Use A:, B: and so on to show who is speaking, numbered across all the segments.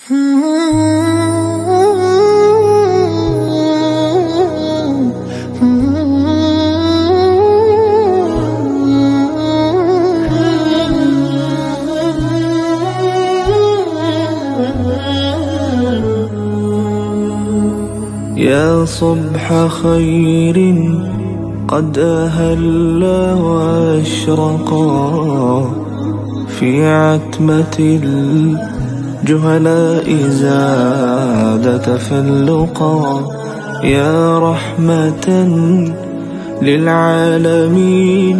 A: يا صبح خير قد أهل واشرقا في عتمة الجهلاء زاد تفلقا. يا رحمة للعالمين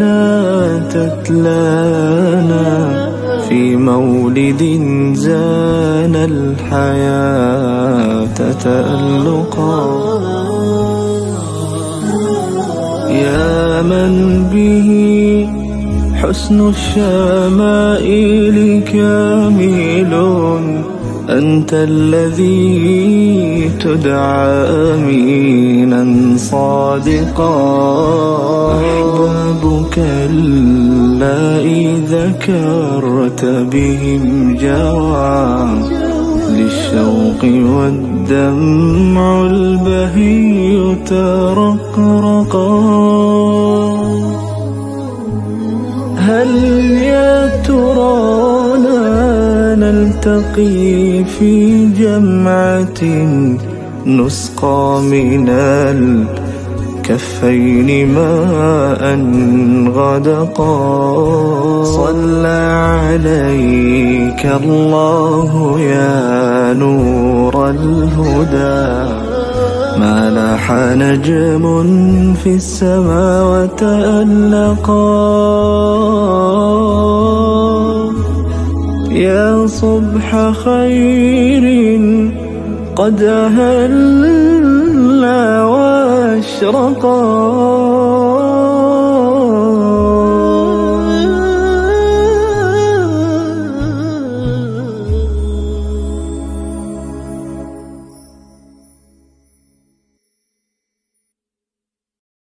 A: تتلانا في مولد زان الحياة تألقا. يا من به حسن الشمائل كامل، أنت الذي تدعى أمينا صادقا. أحبابك اللائي ذكرت بهم جوى للشوق والدمع البهي ترقرقا. هل يا ترانا نلتقي في جمعة نسقى من الكفين ماء غدقا. صلى عليك الله يا نور الهدى، ما لاح نجم في السماء وتألقا. يا صبح خير قد أهل واشرقا.